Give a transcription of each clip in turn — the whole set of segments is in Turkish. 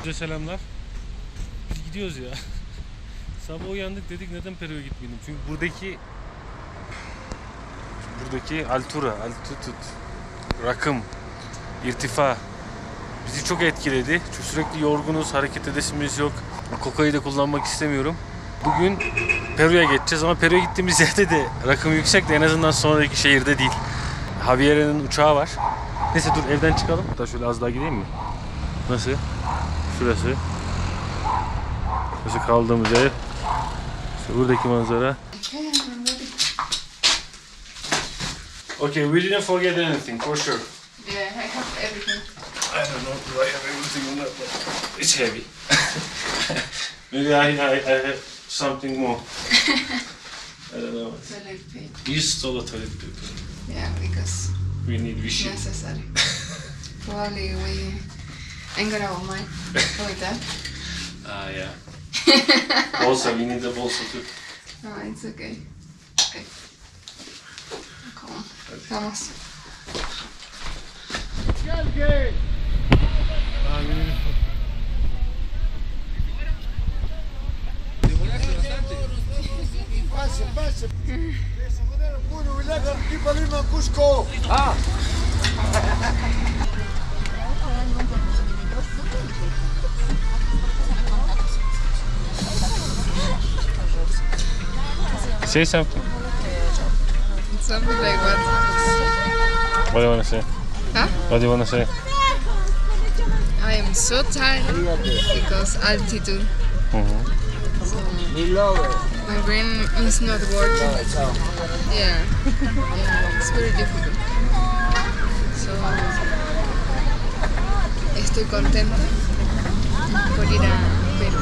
Size selamlar. Biz gidiyoruz ya. Sabah uyandık, dedik neden Peru'ya gitmeyelim? Çünkü buradaki altitude, rakım, irtifa bizi çok etkiledi. Çünkü sürekli yorgunuz, hareket edesimiz yok. Kokayı da kullanmak istemiyorum. Bugün Peru'ya geçeceğiz ama Peru'ya gittiğimiz yerde de rakım yüksek de en azından sonraki şehirde değil. Javier'in uçağı var. Neyse dur evden çıkalım. Hatta şöyle az daha gideyim mi? Nasıl? Şurası. Şurası kaldığımız yer. İşte buradaki manzara. Okay, we didn't forget anything for sure. Yeah, I have everything. I don't know if I have everything on that, but it's heavy. Maybe I have something more. I don't know. Toilet paper. You stole a toilet paper. Yeah, because We need Vichy. necessary. Probably I'm gonna want mine with that. Ah, yeah. Also, we need the bolsa too. No, it's okay. Okay. Come on. Vamos. Ah. Say something. Something like what? What do you want to say? Huh? What do you want to say? I am so tired because altitude. My brain is not working. Yeah, it's very difficult. So, estoy contenta por ir a Perú.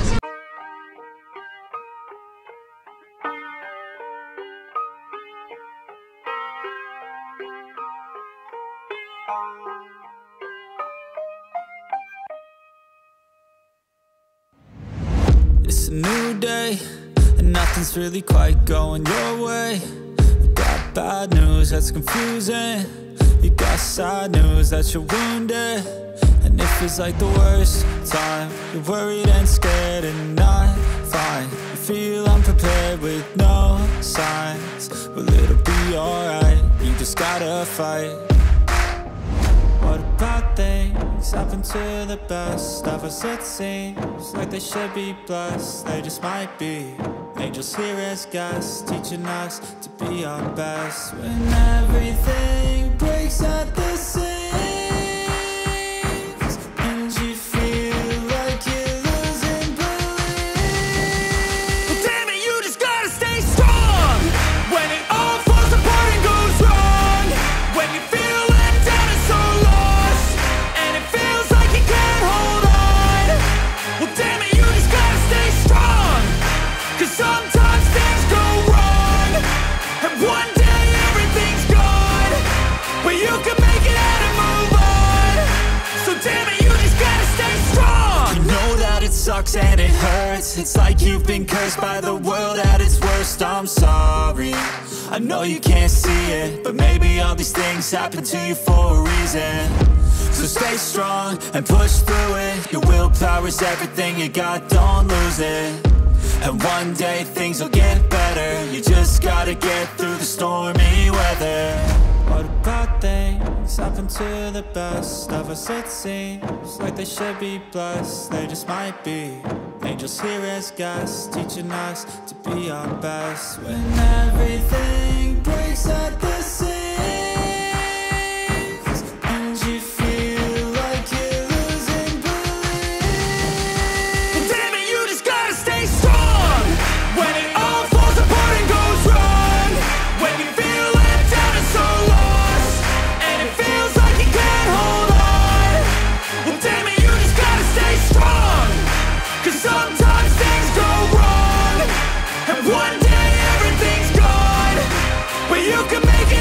It's a new day, and nothing's really quite going your way. You got bad news that's confusing. You got sad news that you're wounded. And it feels like the worst time. You're worried and scared and not fine. You feel unprepared with no signs. Well, it'll be alright, you just gotta fight. What about things happen to the best of us? It seems like they should be blessed. They just might be angels here as guests, teaching us to be our best. When everything breaks at the seams and you feel like you're losing belief, well, damn it, you just gotta stay strong. When it all falls apart and goes wrong, when you feel let down and so lost, and it feels like you can't hold on, well, damn it, you just gotta stay strong. 'Cause sometimes things go wrong, and one day everything's gone, but you can make it out and move on. So damn it, you just gotta stay strong. You know that it sucks and it hurts. It's like you've been cursed by the world at its worst. I'm sorry, I know you can't see it, but maybe all these things happen to you for a reason. So stay strong and push through it. Your willpower is everything you got, don't lose it. And one day things will get better. You just gotta get through the stormy weather. What about things happen to the best of us? It seems like they should be blessed. They just might be angels here as guests, teaching us to be our best. When everything breaks at the seams and you feel like you're losing belief, well, damn it, you just gotta stay strong. When it all falls apart and goes wrong, when you feel let down and so lost, and it feels like you can't hold on, well, damn it, you just gotta stay strong. 'Cause sometimes things go wrong, and one day everything's gone, but you can make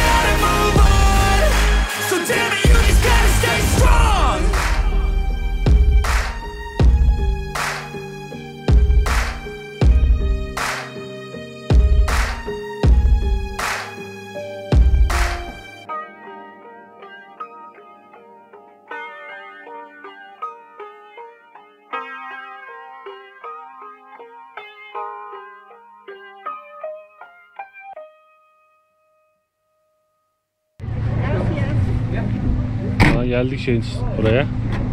geldik buraya.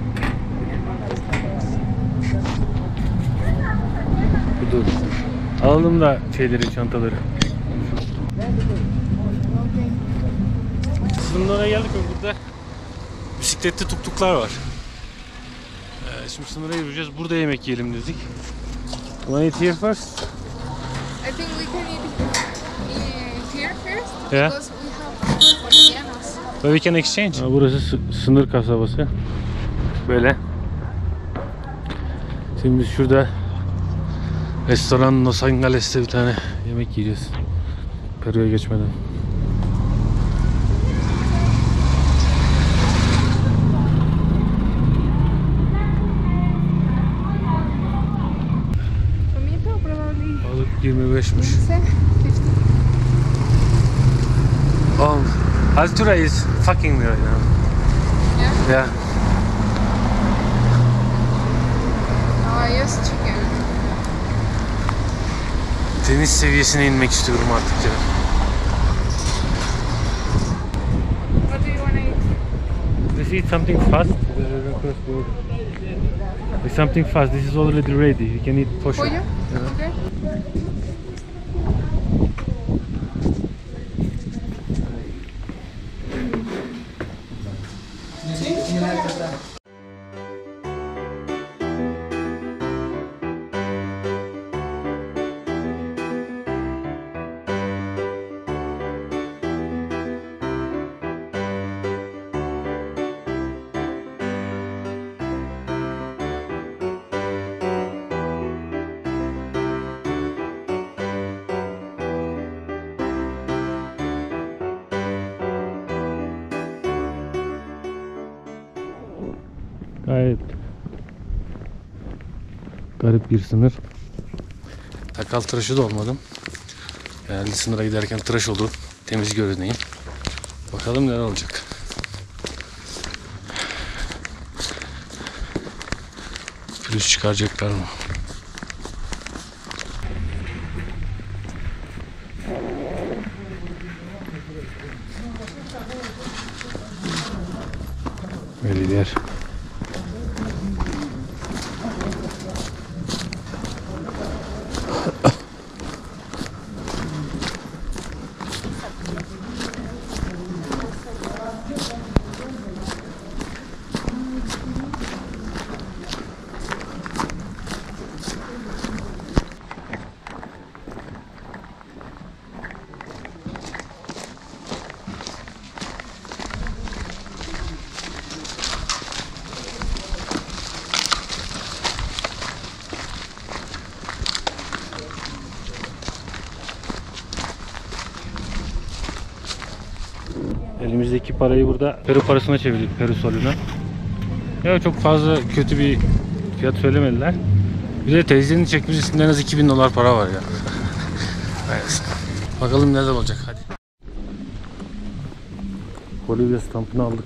Dur. Alalım da çantaları. Şimdi oraya geldik ve burada bisikletli tuktuklar var. Şimdi sınıra yürüyeceğiz. Burada yemek yiyelim dedik. Wanna eat here first? I think we can eat here first. Yeah. Because we have bolivianos. But we can exchange. Burası sınır kasabası. Böyle. Şimdi biz şurada restoran Los Angeles'te bir tane yemek yiyeceğiz. Peru'ya geçmeden. Tomato probably. Balık 25'miş. 50. Oh, Altura is fucking me right now. Yeah. Yeah. Oh, I use chicken. Deniz seviyesine inmek istiyorum artık ya. What do you want to eat? Let's eat something fast. With something fast. This is already ready. You can eat for sure. Pollo? Okay. Gayet garip bir sınır. Sakal tıraşı da olmadım. Genelde sınıra giderken tıraş olurum. Temiz görüneyim. Bakalım neler olacak. Pürüz çıkaracaklar mı? Böyle bir yer. Elimizdeki parayı burada Peru parasına çevirdik, Peru soluna. Ya çok fazla kötü bir fiyat söylemediler. Bir de teyzenin çekmiş üstünde en az $2000 para var ya. Bakalım neler olacak, hadi. Bolivya stampını aldık.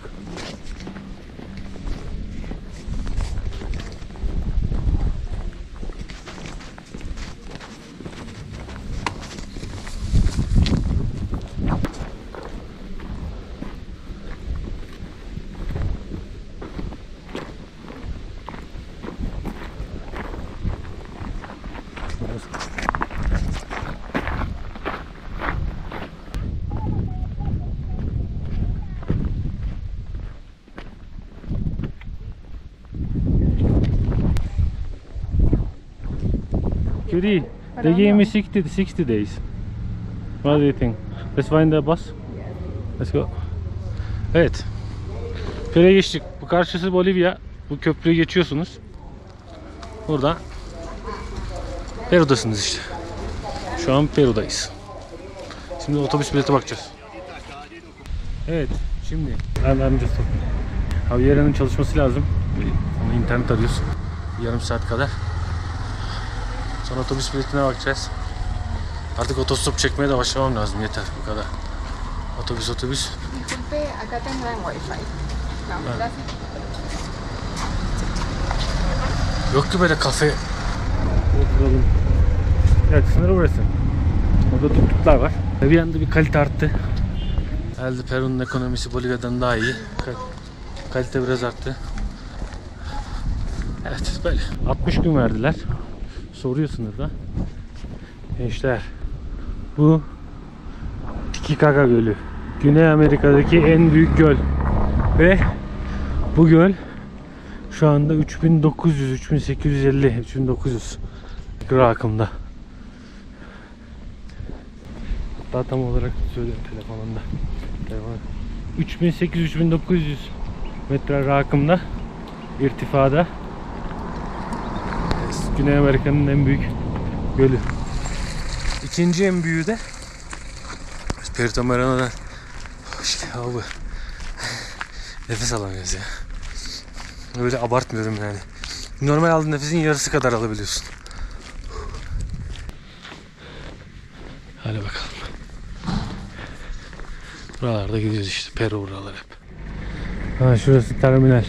Cutie, they gave me 60 days. What do you think? Let's find the bus. Let's go. Evet. Peru'ya geçtik. Bu karşısı Bolivya. Bu köprüyü geçiyorsunuz. Burada Peru'dasınız işte. Şu an Peru'dayız. Şimdi otobüs bileti bakacağız. Evet, şimdi I'm just talking. Javiera'nın çalışması lazım. Onu internet arıyoruz. Yarım saat kadar. Sonra otobüs biletine bakacağız. Artık otostop çekmeye de başlamam lazım. Yeter bu kadar. Otobüs. Disculpe, acá tendrán wifi. No, gracias. Yok ki böyle kafe. Oturalım. Evet, sınırı burası. Burada tuktuklar var. Bir anda bir kalite arttı. Herhalde Peru'nun ekonomisi Bolivya'dan daha iyi. Kalite biraz arttı. Evet böyle. 60 gün verdiler. Soruyor sınırda. Gençler. Bu Titicaca Gölü. Güney Amerika'daki en büyük göl. Ve bu göl şu anda 3900, 3850, 3900 rakımda. Hatta tam olarak söylüyorum telefonumda. 3800-3900 metre rakımda, irtifada. Güney Amerika'nın en büyük gölü. İkinci en büyüğü de Perito Moreno'dan. İşte abi nefes alamıyoruz ya. Öyle abartmıyorum yani. Normal aldığın nefesin yarısı kadar alabiliyorsun. Hadi bakalım. Buralarda gidiyoruz işte. Peru buralar hep. Ha, şurası terminal.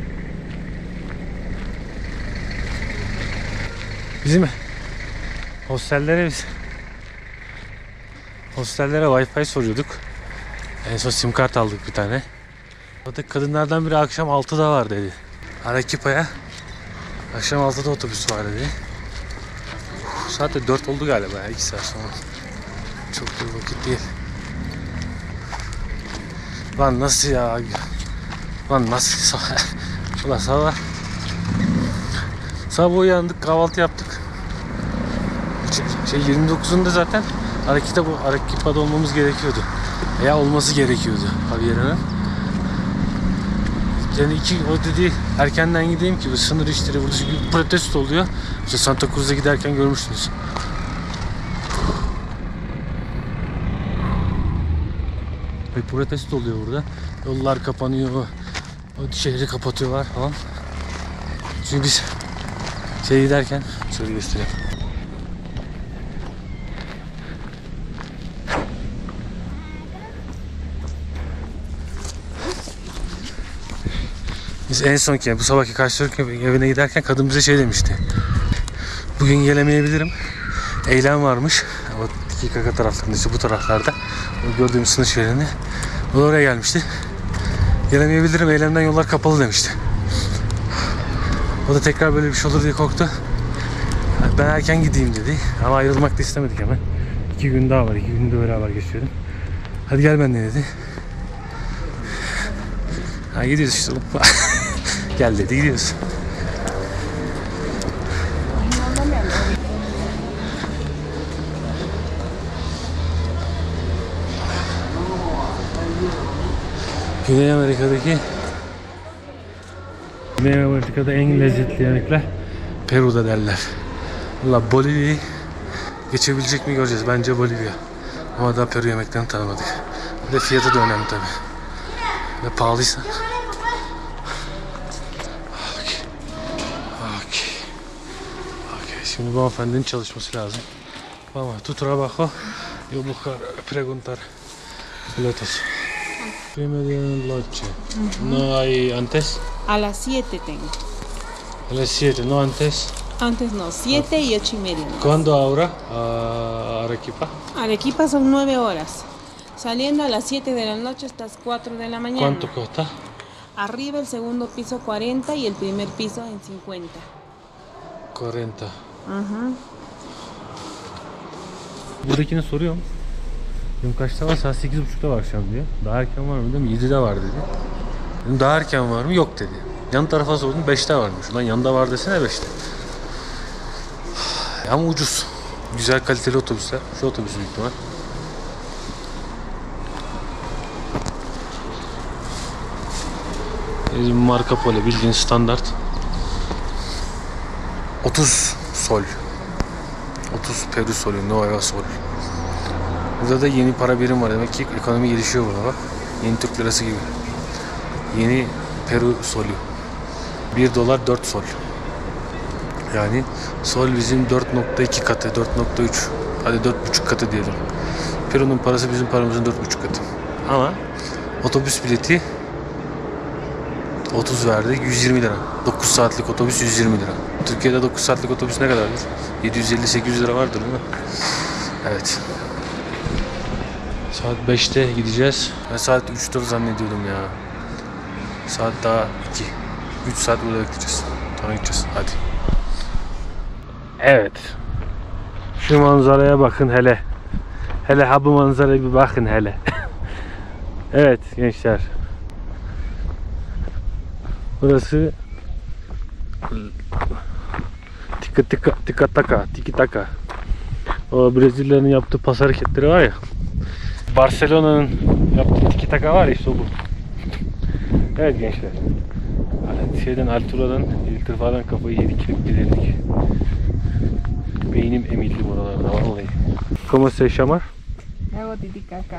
Bizim hostellere Wi-Fi soruyorduk. En son sim kart aldık bir tane. Orada kadınlardan biri akşam 6'da var dedi. Arequipa'ya akşam 6'da otobüs var dedi. Saat de 4 oldu galiba ya, 2 saat sonra. Çok da vakit değil. Lan nasıl ya? Lan nasıl? Ulan sabah uyandık, kahvaltı yaptık. 29'unda zaten Arequipa'da olmamız gerekiyordu. Veya olması gerekiyordu Javier'in. Yani o dedi erkenden gideyim ki bu sınır işleri burada çünkü protesto oluyor. İşte Santa Cruz'a giderken görmüştünüz. Ve protesto oluyor burada. Yollar kapanıyor. O şehri kapatıyorlar falan. Çünkü biz giderken şöyle göstereyim. Biz en sonki bu sabahki karşılık evine giderken kadın bize demişti. Bugün gelemeyebilirim. Eylem varmış. O Titicaca taraflarında işte bu taraflarda. O gördüğümüz sınır şehrinde. O da oraya gelmişti. Gelemeyebilirim, eylemden yollar kapalı demişti. O da tekrar böyle bir şey olur diye korktu. Ben erken gideyim dedi. Ama ayrılmak da istemedik hemen. 2 gün daha var. 2 günde beraber geçiyorum. Hadi gel benimle dedi. Ha, gidiyoruz işte. Gel dedi, gidiyoruz. Güney Amerika'da en lezzetli yemekler Peru'da derler. Valla Bolivya'yı geçebilecek mi göreceğiz. Bence Bolivya. Ama daha Peru yemeklerini tanımadık. Bir de fiyatı da önemli tabi. Ve pahalıysa. Okay. Şimdi bu hanımefendinin çalışması lazım. Vamos, tu trabajo. Yo buscar, preguntar boletos. Primera noche. No hay antes. A las 7 tengo. A las 7, no antes. Antes no, 7 y 8:30. ¿Cuándo ahora? A Arequipa. Arequipa son 9 horas. Saliendo a las 7 de la noche hasta las 4 de la mañana. ¿Cuánto cuesta? Arriba el segundo piso 40 y el primer piso en 50. 40. Buradakine soruyorum. Dedim kaçta var? Saat 8.30'da var akşam diyor. Daha erken var mı dedim. 7'de var dedi. Dedim daha erken var mı? Yok dedi. Yan tarafa sordum. 5'te varmış. Ulan yanında var desene 5'te. Ama ucuz. Güzel kaliteli otobüsler. Şu otobüs büyük ihtimal. Bizim Marco Polo bildiğin standart. 30 sol. 30 Peru solü. Nueva sol. Burada da yeni para birim var. Demek ki ekonomi gelişiyor burada bak. Yeni Türk lirası gibi. Yeni Peru solü. 1 dolar 4 sol. Yani sol bizim 4.2 katı, 4.3. Hadi 4.5 katı diyelim. Peru'nun parası bizim paramızın 4.5 katı. Ama otobüs bileti 30 verdi, 120 lira. 9 saatlik otobüs 120 lira. Türkiye'de 9 saatlik otobüs ne kadardır? 750-800 lira vardır değil mi? Evet. Saat 5'te gideceğiz. Ben saat 3-4 zannediyordum ya. Saat daha 2. 3 saat burada bekleyeceğiz. Sonra gideceğiz. Hadi. Evet. Şu manzaraya bakın hele. Hele ha bu manzaraya bir bakın hele. Evet gençler. Burası tiki taka. O Brezilyalıların yaptığı pas hareketleri var ya. Barcelona'nın yaptığı tiki taka var ya, işte o bu. Evet gençler. Altura'dan, iltifadan kafayı yedik, giderdik. Beynim emildi buralarda vallahi. ¿Cómo se llama? Hago titicaca.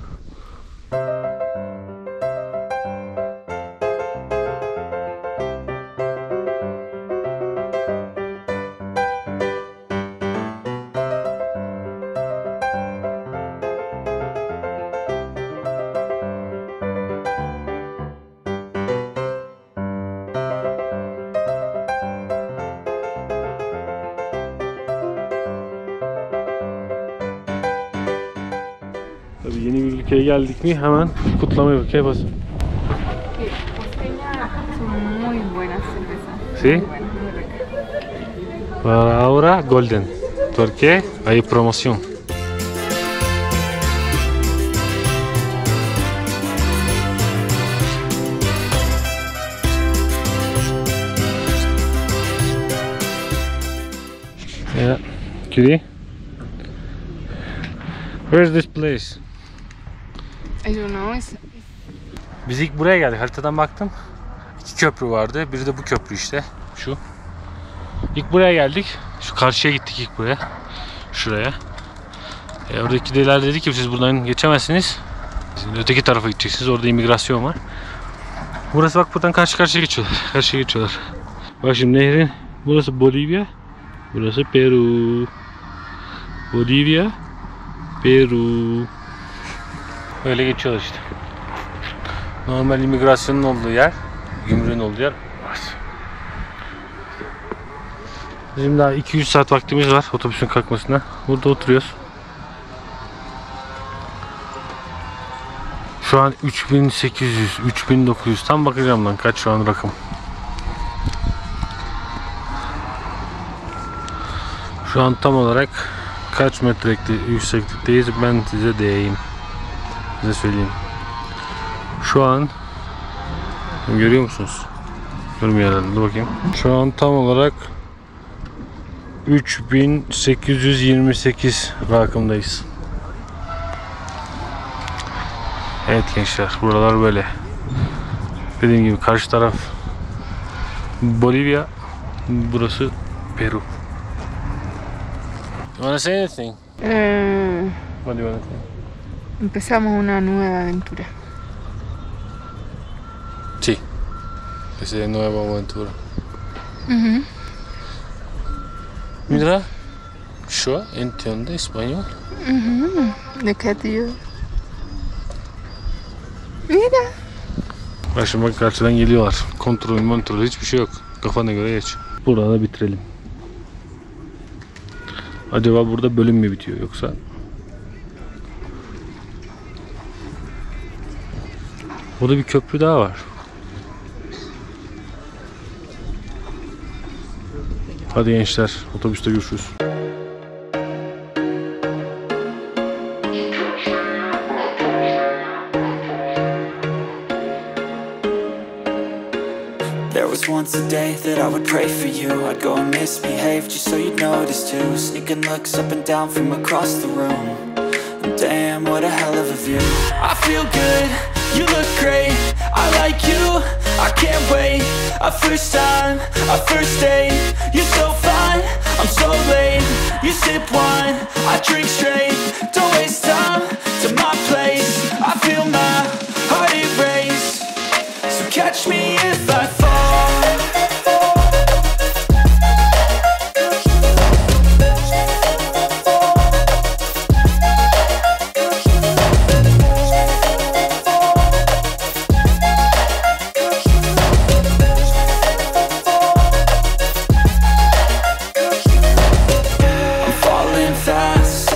Tabii yeni bir ülkeye geldik mi hemen kutlama yapıyor. Basın. Costeña son muy buenas cervezas. Sí. Muy buenas, muy ricas. Para ahora Golden. Porque hay promoción. Yeah. Kiri. Where's this place? I don't know. Biz ilk buraya geldik. Haritadan baktım. 2 köprü vardı. Biri de bu köprü işte. Şu. İlk buraya geldik. Şu karşıya gittik ilk buraya. Şuraya. Oradaki deler dedi ki siz buradan geçemezsiniz. Öteki tarafa gideceksiniz. Orada imigrasyon var. Burası bak, buradan karşı karşıya geçiyorlar. Karşıya geçiyorlar. Bak şimdi nehrin. Burası Bolivya. Burası Peru. Bolivya. Peru. Böyle geçiyorlar işte. Normal imigrasyonun olduğu yer, gümrüğün olduğu yer var. Bizim daha 2-3 saat vaktimiz var otobüsün kalkmasına. Burada oturuyoruz. Şu an 3800, 3900, tam bakacağım lan kaç şu an rakım. Şu an tam olarak kaç metre yükseklikteyiz ben size diyeyim. Size söyleyeyim. Şu an görüyor musunuz? Görmüyor herhalde. Dur bakayım. Şu an tam olarak 3828 rakımdayız. Evet gençler, buralar böyle. Dediğim gibi karşı taraf Bolivya, burası Peru. You wanna say anything? What do you wanna say? Empezamos una nueva aventura. Sí. Esa es nueva aventura. Mira, yo entiendo español. ¿De qué, tío? Mira. Bak şimdi bak, karşıdan geliyorlar. Kontrol hiçbir şey yok. Kafana göre geç. Burada bitirelim. Acaba burada bölüm mü bitiyor yoksa? Burada bir köprü daha var. Hadi gençler, otobüste görüşürüz. There was once a day that I would pray for you. I'd go and misbehave just so you'd notice too. Sneaking looks up and down from across the room. And damn, what a hell of a view. I feel good, you look great. I like you, I can't wait. A first time, a first date. You're so fine, I'm so late. You sip wine, I drink straight. Don't waste time to my place. I feel my heart erase. So catch me if I fall.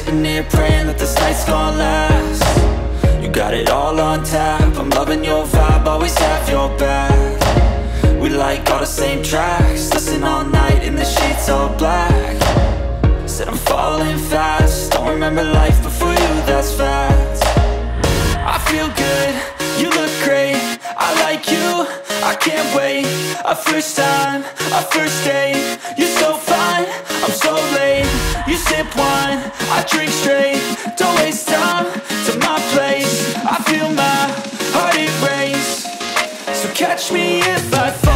Praying that this night's gonna last. You got it all on tap, I'm loving your vibe. I'll always have your back. We like all the same tracks, listen all night in the sheets all black. Said I'm falling fast, don't remember life before you, that's fact. I feel good, you look great, I like you, I can't wait. A first time, a first date, you're so fine, I'm so late. You sip wine, I drink straight, don't waste time to my place. I feel my heart it race, so catch me if I fall.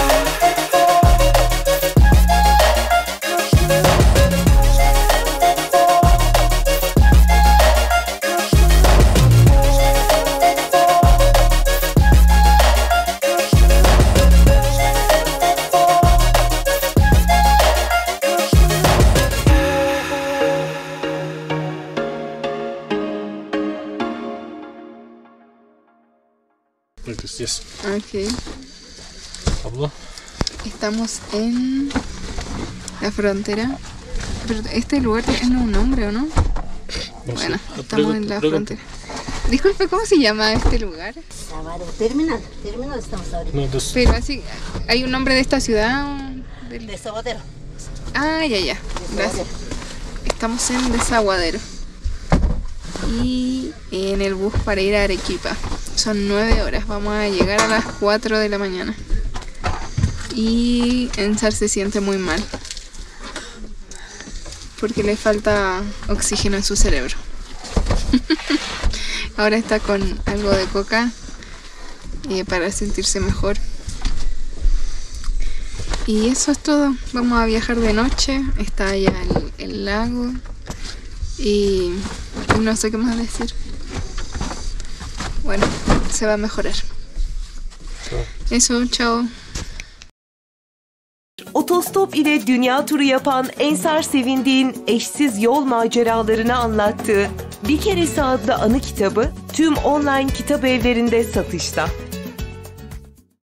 Yes. Ok. Abla. Estamos en la frontera. Pero este lugar tiene un nombre, ¿o no? Bueno, estamos en la frontera. Disculpe, ¿cómo se llama este lugar? Terminal estamos ahorita. No, Pero así, ¿hay un nombre de esta ciudad? Desaguadero. Ah, ya. Gracias. Estamos en Desaguadero. Y en el bus para ir a Arequipa. Son 9 horas. Vamos a llegar a las 4 de la mañana. Y Ensar se siente muy mal. Porque le falta oxígeno en su cerebro. Ahora está con algo de coca para sentirse mejor. Y eso es todo. Vamos a viajar de noche. Está allá el lago. Y no sé qué más decir. Bueno, se va a mejorar. Eso, chao. Otostop ile dünya turu yapan Ensar Sevindiğin eşsiz yol maceralarını anlattığı Bir Keresi adlı anı kitabı tüm online kitap evlerinde satışta.